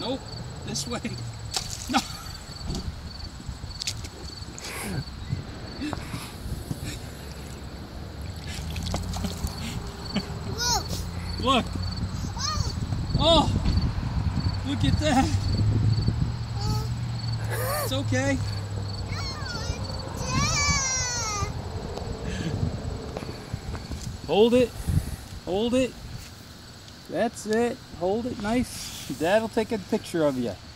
Nope. This way. No. Look. Oh. Look at that. It's okay. Hold it. Hold it. That's it. Hold it nice. Dad'll take a picture of you.